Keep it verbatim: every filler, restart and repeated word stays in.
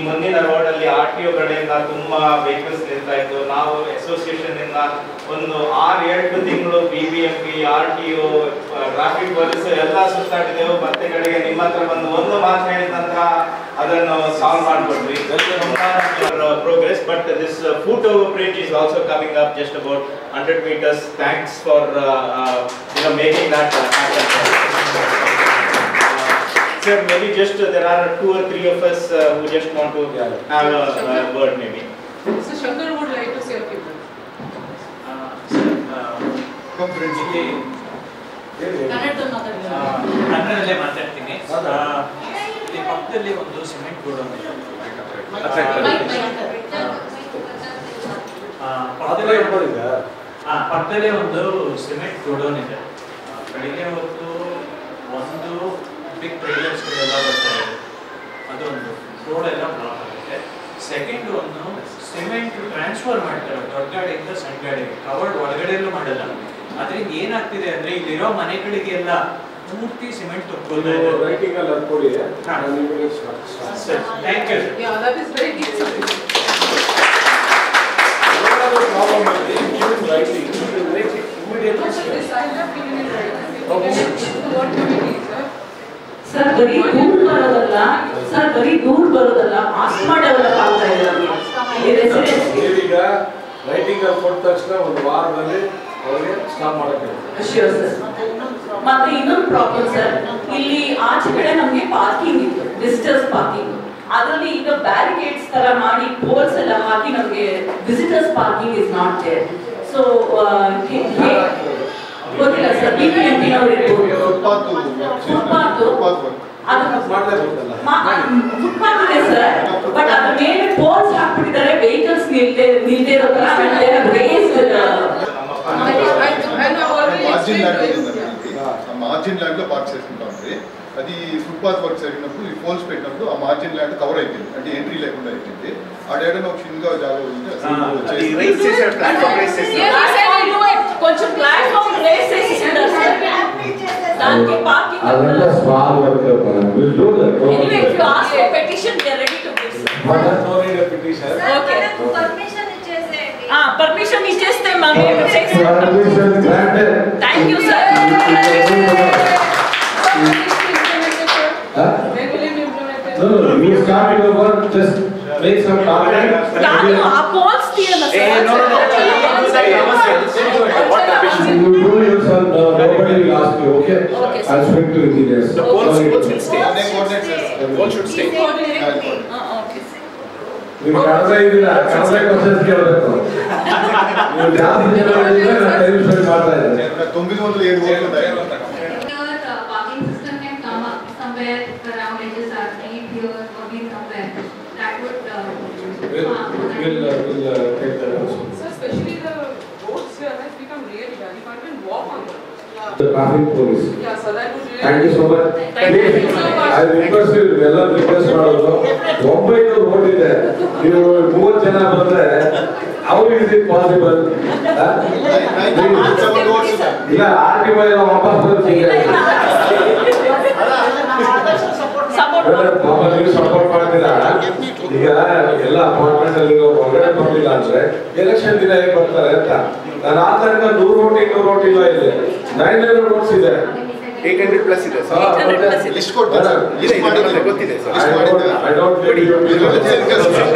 ಮುಂದಿನ ರೋಡ್ ಅಲ್ಲಿ R T ಒ ಕಡೆಯಿಂದ ತುಂಬಾ ವೆಹಿಕಲ್ಸ್ ನಿಲ್ತಾ ಇತ್ತು. ನಾವು ಅಸೋಸಿಯೇಷನ್ ಇಂದ ಒಂದು ಆರು ಎಂಟು ತಿಂಗಳು B B M P, R T O, traffic police ಎಲ್ಲ ಸುತ್ತಾಡಿದೆವು. ಮತ್ತೆ ಕಡೆಗೆ ನಿಮ್ಮ ಹತ್ರ ಬಂದು ಒಂದು ಮಾತು ಹೇಳಿದ ನಂತರ ಅದನ್ನು ಸಾಲ್ವ್ ಮಾಡಿಕೊಟ್ವಿ. Progress. But this foot over bridge is also coming up just about one hundred meters. Thanks for uh, uh, you know making that uh, happen. Sir, maybe just uh, there are two or three of us uh, who just want to yeah. have a uh, word maybe. So Shankar would like to say a few words. Uh, sir, uh, come friends. ಕನ್ನಡದಲ್ಲೇ ಮಾತಾಡ್ತೀನಿ. ಇಲ್ಲಿ ಪಕ್ಕದಲ್ಲಿ ಒಂದು cement godown ಇದೆ. ಪಕ್ಕದಲ್ಲೇ ಒಂದು cement godown ಇದೆ. ಬೆಳಿಗ್ಗೆ ಹೊತ್ತು ಒಂದು ಬಿಗ್ ಟ್ರೇಡರ್ಸ್ಗಳೆಲ್ಲ ಬರ್ತಾರೆ, ಅದೊಂದು ರೋಡ್ ಎಲ್ಲ ಬ್ಲಾಕ್ ಆಗುತ್ತೆ. ಸೆಕೆಂಡ್ ಒಂದು ಸಿಮೆಂಟ್ ಟ್ರಾನ್ಸ್ಫರ್ ಮಾಡ್ತಾರೆ ದೊಡ್ಡ ಗಾಡಿಯಿಂದ ಸಣ್ಣ ಗಾಡಿಗೆ, ಕವರ್ಡ್ ಒಳಗಡೆಯಲ್ಲೂ ಮಾಡಲ್ಲ. ಅದರಿಂದ ಏನಾಗ್ತಿದೆ ಅಂದ್ರೆ ಇಲ್ಲಿರೋ ಮನೆಗಳಿಗೆಲ್ಲ ಪೂರ್ತಿ ಸಿಮೆಂಟ್ ತಗೊಳ್ತಾ ಇದೆ. ರೈಟಿಂಗ್ ಅಲ್ಲಿ ಕೊಡಿ. Thank you. Yeah, that is very deep. Problem is in writing. Immediately. This I have given in writing. What committee, sir? Sir ಬರೀ ದೂರ ಬರೋದಲ್ಲ ಸರ್ ಬರೀ ದೂರ ಬರೋದಲ್ಲ ಆಸ್ಮಾ ಡೆವಲಪ್ ಆಗ್ತಾ ಇದೆ ಈಗ ರೈಟಿಂಗ್ ಅಲ್ಲಿ ಕೊಟ್ಟ ತಕ್ಷಣ ಒಂದು ವಾರದಲ್ಲಿ ಅವರಿಗೆ ಸ್ಟಾಪ್ ಮಾಡಕ್ಕೆ. Sure sir. ಮತ್ತೆ ಇನ್ನೊಂದು ಪ್ರಾಬ್ಲಮ್ ಸರ್, ಇಲ್ಲಿ ಆಚೆ ಕಡೆ ನಮಗೆ ಪಾರ್ಕಿಂಗ್ ಇತ್ತು, ವಿಸಿಟರ್ಸ್ ಪಾರ್ಕಿಂಗ್. ಅದರಲ್ಲಿ ಈಗ ಬ್ಯಾರಿಕೇಡ್ಸ್ ತರ ಮಾಡಿ ಪೋಲ್ಸ್ ಎಲ್ಲ ಹಾಕಿ ನಮಗೆ visitors parking is not there. So ಗೊತ್ತಿಲ್ಲ sir, B P M P ನವರು ಇರ್ಬೋದು. ಫುಟ್ಪಾತ್ ಫುಟ್ಪಾತ್ ಇದೆ ಸರ್, ಬಟ್ ಅದ್ರ ಮೇಲೆ ಪೋಲ್ಸ್ ಹಾಕ್ಬಿಟ್ಟಿದ್ದಾರೆ, ವೆಹಿಕಲ್ಸ್ ನಿಲ್ದೇ ನಿಲ್ದೇ ಇರೋ ತರ. మార్జిన్ ల్యాండ్ లో పార్క్ చేసుకుంటాం. అది ఫుట్పాత్ వర్క్ జరిగినప్పుడు ఈ పోల్స్ పెట్టినప్పుడు ఆ మార్జిన్ ల్యాండ్ కవర్ అయిపోయింది, అంటే ఎంట్రీ లేకుండా అయిపోయింది. ఆ డేటా ఒక చిన్నగా జాగా ఉంది, కొంచెం ప్లాట్ఫామ్ రేస్ చేసినారు సార్. దానికి పార్కింగ్ అదంతా small work. Will do that. Anyway if you ask for petition we are ready to give sir. But no need a petition. Okay, permission ఇచ్చేసేయండి. ఆ పర్మిషన్ ఇచ్చేస్తే మనం చేస్తాం. Permission granted. Thank you sir. When will it be implemented? No, no, we start your work, just make some comment. కాదు ఆ poles తీయాలి sir. Eh, no, no, no. What permission? You do yourself, no, nobody will ask you, okay? Okay, sir. I'll speak to engineers. The poles will stay. The Poles should stay. Okay sir. ನೀವು ಕನ್ನಡ ಇದಿಲ್ಲ, Kannada questions ಕೇಳಬೇಕು. ನೀವು ಜಾಸ್ತಿ ಜನ ಇದ್ರೆ ನಾನು time spend ಮಾಡ್ತಾ ಇದ್ದೇನೆ. తొమ్మిది వందల ఏడు ఓట్లు ఉన్నాయి. Parking system can come up somewhere around edges are deep here or be somewhere that would uh, We'll, we'll, uh, we'll uh, take that also. So especially the roads here has become really bad. You can't even walk on them. The traffic police. Yeah, so that would really. Thank you so much. Thank you so much. I request you, ಎಲ್ಲ request ಮಾಡೋದು, ಒಂಬೈನೂರು road ಇದೆ, ನೀವು ಮೂವತ್ತು ಜನ ಬಂದ್ರೆ how is it possible? ಇಲ್ಲ R T Y ವಾಪಸ್ ಬರ್ತೀವಿ. ಪಾಪ ನೀವು ಸಪೋರ್ಟ್ ಮಾಡ್ತೀರಾ. ಈಗ ಎಲ್ಲ ಅಪಾರ್ಟ್ಮೆಂಟ್ ಅಲ್ಲಿ ಹೊರಗಡೆ ಬರ್ಲಿಲ್ಲ ಅಂದ್ರೆ ಎಲೆಕ್ಷನ್ ದಿನ ಹೇಗೆ ಬರ್ತಾರೆ ಅಂತ. ನಾನು ಆ ತನಕ ನೂರು ರೋಟಿ ಇನ್ನೂರು ರೋಟಿ ಇಲ್ಲ ಇದೆ, ನೈನ್ ಹಂಡ್ರೆಡ್ ರೋಡ್ಸ್ ಇದೆ, eight hundred plus ಇದೆ ಸರ್. ಲಿಸ್ಟ್ ಕೊಡ್ತಾರೆ, ಲಿಸ್ಟ್ ಮಾಡಿದ್ರೆ ಗೊತ್ತಿದೆ sir. I don't, I don't get you.